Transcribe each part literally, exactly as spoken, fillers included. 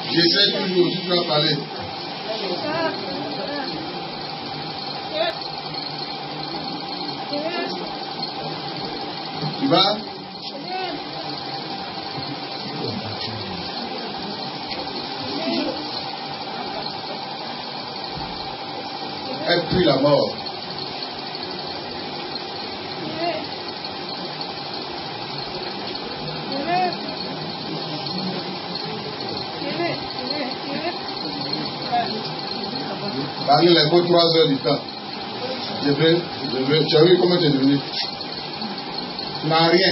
J'essaie toujours, si tu vas parler. Tu vas? Elle prie la mort. Parlez les mots trois heures du temps. Je vais, je vais. Tu as vu comment tu es devenu? Tu n'as rien.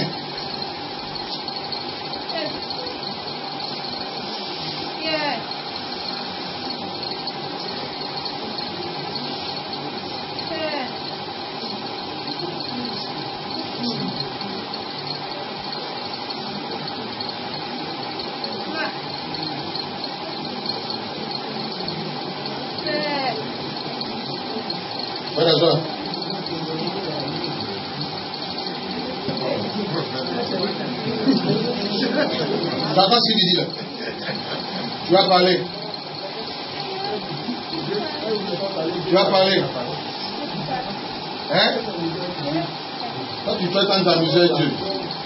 Voilà ça. Tu entends ce qu'il dit là? Tu vas parler. Tu vas parler. Hein? Toi, tu fais tant d'amuser avec Dieu.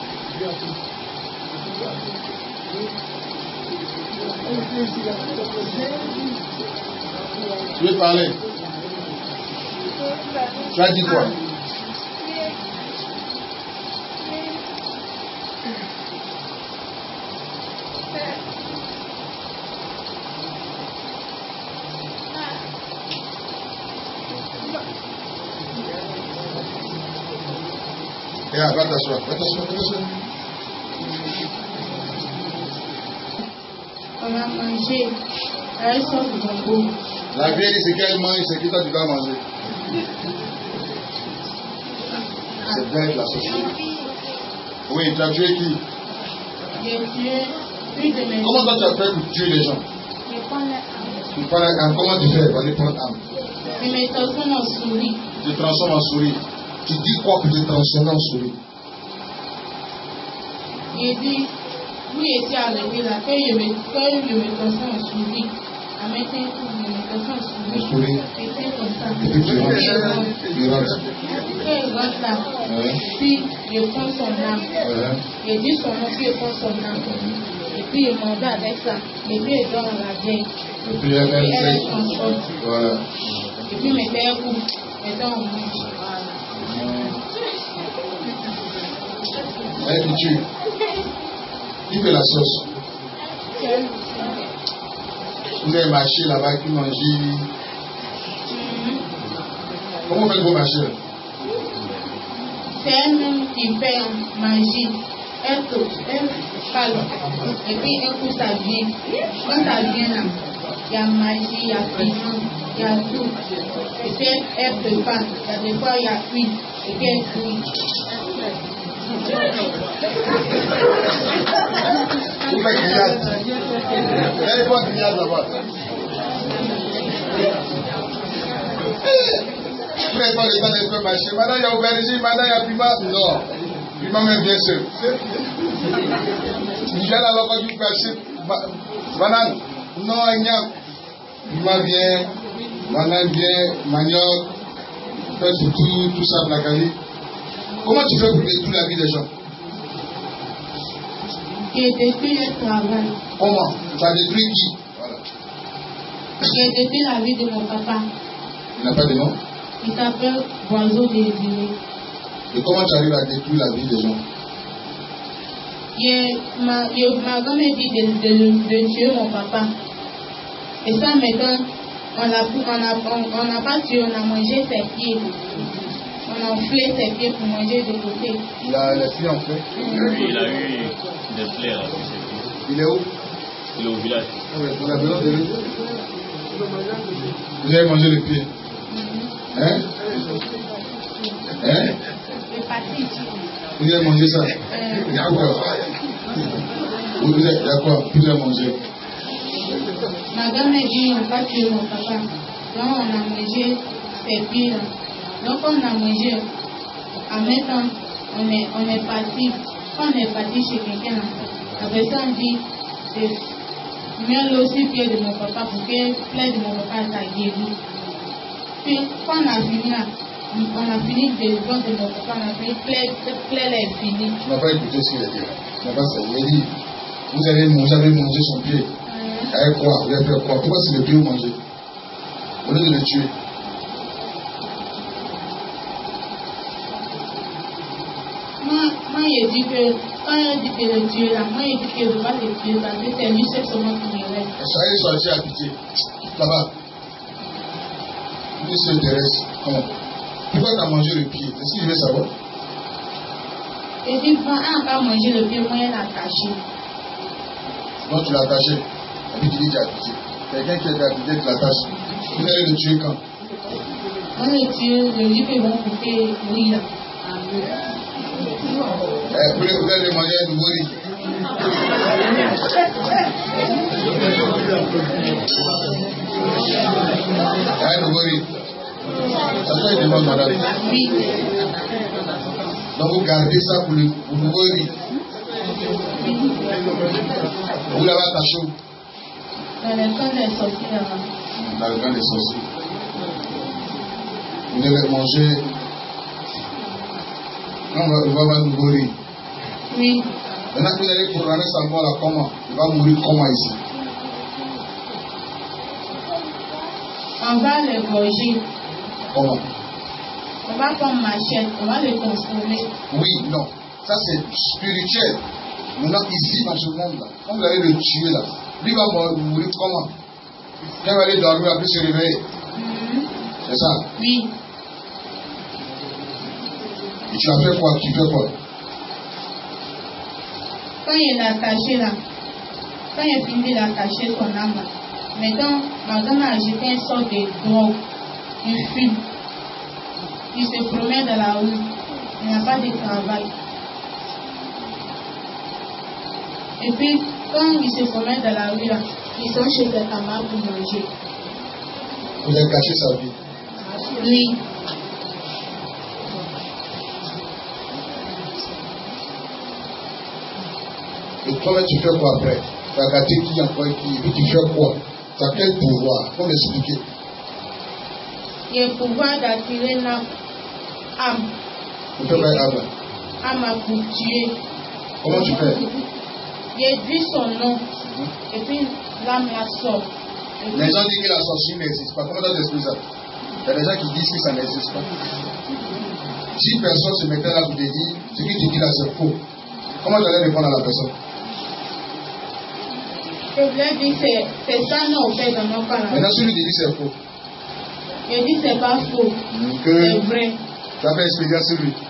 Tu veux parler? Tu as dit quoi? Et va t'asseoir, va t'asseoir, va t'asseoir. On a mangé un sauce de jambon. La vieille dit ce qu'elle mange, c'est que toi tu vas manger. C'est bête la société. Oui, tu as tué qui? J'ai tué une de mes... Comment toi tu as fait pour tuer les gens? Je prends les âmes. Tu prends les âmes, comment tu fais? Vas-y, prends l'âme. Je me transforme en souris. Tu te transformes en souris. Tu dis quoi pour te transformer en souris? J'ai dit, oui, j'étais arrêté là, quand je me, quand je me transforme en souris, à mettre un coup, je me transforme en souris. En souris. J'étais comme ça. Et puis tu rentres. Tu rentres. Quand il rentre là, Ouais. puis je prends son âme. Ouais. Je dis son nom, puis je prends son âme. Et puis je m'en vais avec ça. Et puis je dors dans la vieille. Et puis elle, elle, Et elle elle, se transporte. voilà. Et puis mettez un coup. Mettez en mange. Elle qui tue. Qui fait la sauce? Vous avez marché là-bas qui mangez. Comment faites-vous marcher? C'est elle-même qui fait manger. Elle touche, elle parle. Et puis un coup ça vient. Quand ça vient là, il y a magie, il y a cuisson, il y a tout. Et puis elle, elle prépare. Il y a des fois il y a cuit. Et puis elle cuit. Vous faites grillade. Vous allez voir grillade là-bas. Vous n'avez pas le temps de faire marcher. Maintenant il y a aubergine, maintenant il y a piment. Non. Piment même bien sûr. Il vient alors quand tu fais banane. Non, il n'y a. Piment bien. Banane bien. Manioc. Fait tout, tout ça, blacali. Comment tu fais pour détruire la vie des gens? J'ai détruit le travail. Comment? Tu as détruit qui? Voilà. J'ai détruit la vie de mon papa. Il n'a pas de nom? Il s'appelle Boiseau Désiré. Et comment tu arrives à détruire la vie des gens? Il m'a grand-mère dit de, de, de tuer mon papa. Et ça, maintenant, on n'a on a, on, on a pas tué, on a mangé ses pieds. On a enflé ses pieds pour manger de côté. Il a les pieds enflés. Oui, il a eu des plaies là sur ses pieds. Il est où? Il est au village. Vous avez besoin de lui. Vous avez mangé les pieds. Hein? Hein? Vous avez mangé ça? Il y a quoi? Vous êtes d'accord? Vous avez mangé. Ma grand-mère dit on va tuer mon papa. Donc on a mangé ses pieds là. Donc on a mangé. En même temps, on est, on est parti. Quand on est parti chez quelqu'un là, la personne dit miel aussi pied de mon papa pour que plaie de mon papa soit guérie. Puis quand on a fini là, on a fini de don de mon papa, on a fini plaie, plaie est finie. Tu n'as pas écouté ce qu'il a dit. Tu n'as pas ça. Il a dit, vous avez mangé, vous avez mangé son pied. Mmh. Avec quoi? Vous avez fait quoi? Pourquoi c'est le pied que vous mangez? Au lieu de le tuer. Moi, moi, il dit que quand il dit que le tuer là, moi, il dit que je ne vais pas le tuer parce que c'est lui seul seulement qui me reste. Soyez sortis à pitié. Là-bas. Lui seul te reste. Comment? Pourquoi tu as mangé le pied? C'est ce qu'il veut savoir. Il dit, quand on n'a pas mangé le pied, moi, il l'a caché. Donc tu l'as attaché. Et puis tu dis que tu as pitié. Quelqu'un qui est habité, tu l'attaches. Vous allez le tuer quand? On le tue, le dit qu'ils vont couper oui là. Eh, vous allez le manger un nouveau riz. Un nouveau riz. Ça soit une demande, madame. Oui. Donc vous gardez ça pour le pour nouveau riz. Vous l'avez attaché où? Dans le camp des sorciers là-bas. Dans le camp des sorciers. Vous devez manger. Non, on va avoir un nouveau riz. Oui. Maintenant que vous allez programmer sa mort là, comment? Il va mourir comment ici? On va le gorger. Comment? On va prendre machette, on va le transformer. Oui, non. Ça c'est spirituel. Maintenant, ici, dans ce monde-là, quand vous allez le tuer là, lui va mourir comment? Quand il va aller dormir, après se réveiller. Mm-hmm. C'est ça? Oui. Et tu as fait quoi? Tu fais quoi? Quand il est attaché là, quand il a fini d'attacher son âme là, maintenant, Madame a jeté une sorte de drogue, une fume. Il se promène dans la rue, il n'a pas de travail. Et puis, quand il se promène dans la rue là, ils sont chez ses camarades pour manger. Vous avez caché sa vie? Oui. Et toi-même, tu fais quoi après? Tu as gâté qui encore qui? Et puis tu fais quoi? Tu as quel pouvoir? Comment l'expliquer? Il y a le pouvoir d'attirer l'âme. Âme. Tu fais quoi âme là? Âme pour tuer. Comment tu fais? Il dit son nom. Et puis l'âme la sort. Les gens disent que la sorcellerie n'existe pas. Comment tu expliques ça? Il y a des gens qui disent que ça n'existe pas. Si personne se mettait là pour te dire, ce que tu dis là c'est faux. Comment tu allais répondre à la personne? Je voulais dire c'est c'est ça non au fait dans mon cas là. Maintenant celui qui dit c'est faux. Il dit c'est pas faux. Que c'est vrai. Tu as fait expérience sur lui.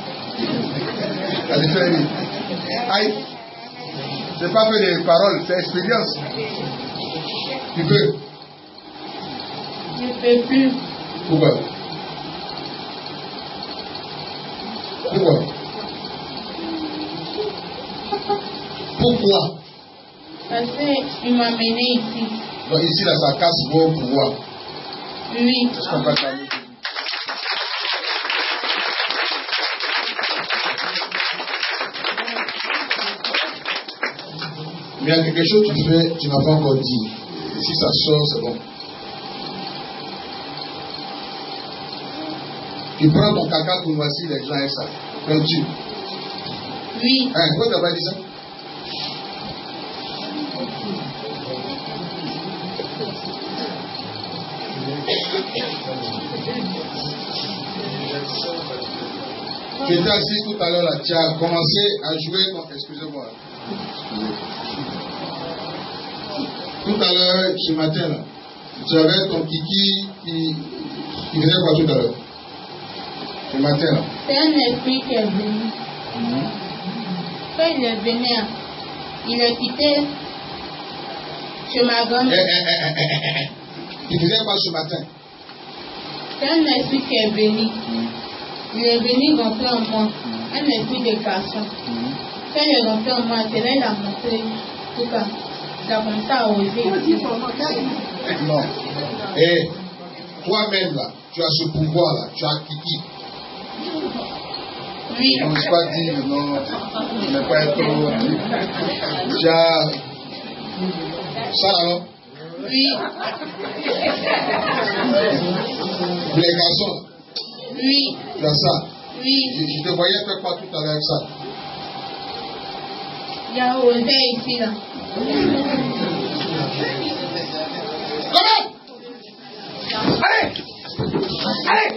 Elle fait lui. Aïe. C'est pas fait de paroles, c'est expérience. Tu peux? Je ne peux plus. Pourquoi? Pourquoi? Pourquoi? Parce qu'il m'a mené ici. Donc ici là ça casse vos pouvoirs. Oui. Est-ce qu'on peut acclamer? Mais il y a quelque chose que tu fais, tu n'as pas encore dit. Et si ça sort, c'est bon. Tu prends ton caca pour noircir les gens avec ça. Prends-tu? Oui. Hein, pourquoi tu n'as pas dit ça? Tu étais assis tout à l'heure là, tu as commencé à jouer ton... Excusez-moi. Excusez. Tout à l'heure, ce matin là, tu avais ton kiki qui, qui faisait quoi tout à l'heure? Ce matin là. C'est un esprit qui est venu. Mm-hmm. Quand il est venu, il a quitté chez ma grand-mère. Eh, eh, eh, eh, eh, eh. Tu faisais quoi ce matin? C'est un esprit qui est venu. Mm-hmm. Il est venu rentrer en moi. Un esprit de garçon. Mm-hmm. Quand il est rentré en moi, c'est là qu'il a montré tout ça. Il a commencé à oser. Non. Et toi-même là, tu as ce pouvoir là, tu as kiki. Oui. On ne peut pas dire non, tu n'es pas trop. Tu as Ça alors? Oui. Les garçons? Oui. Il y a ça? Oui. Je, je te voyais faire quoi tout à l'heure avec ça? Il y a Osé ici là. Comment? Allez! Allez!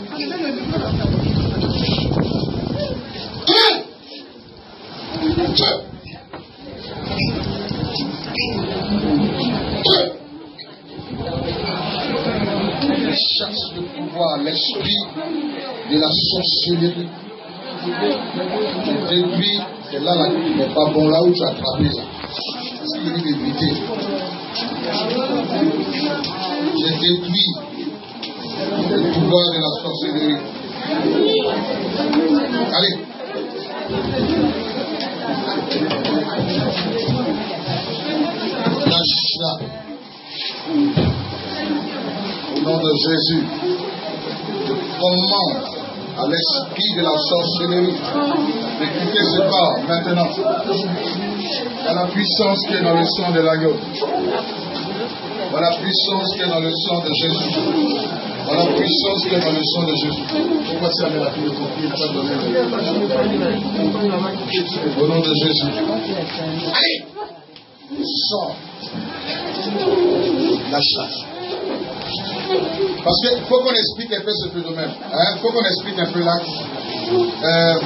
Chasse le pouvoir, l'esprit de la sorcellerie. Je déduis, c'est là, là qui n'est pas bon, là où tu as attrapé là. Parce qu'il dit d'éviter. Je déduis le pouvoir de la sorcellerie. Allez. Lâche-la. Au nom de Jésus, je commande à l'esprit de la sorcellerie de quitter ce corps maintenant. Dans la puissance qui est dans le sang de l'agneau. Dans la puissance qui est dans le sang de Jésus. Dans la puissance qui est dans le sang de Jésus. Pourquoi ça met la fille de pompier pas donné au nom de Jésus. Allez! Sors. Lâche-la. Parce qu'il faut qu'on explique un peu ce phénomène. Il hein? faut qu'on explique un peu là. Euh,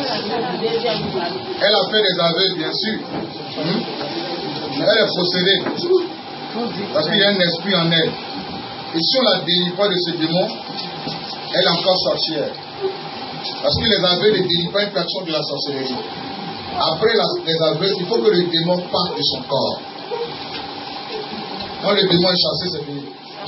elle a fait des aveux, bien sûr. Hum? Mais elle est possédée. Parce qu'il y a un esprit en elle. Et si on la délivre pas de ce démon, elle est encore sorcière. Parce que les aveux ne délivrent pas une personne de la sorcellerie. Après la, les aveux, il faut que le démon parte de son corps. Quand le démon est chassé, c'est fini.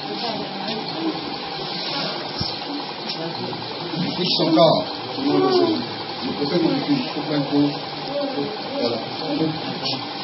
Il quitte son corps. Le prophète nous dit qu'il faut faire un coup. Voilà.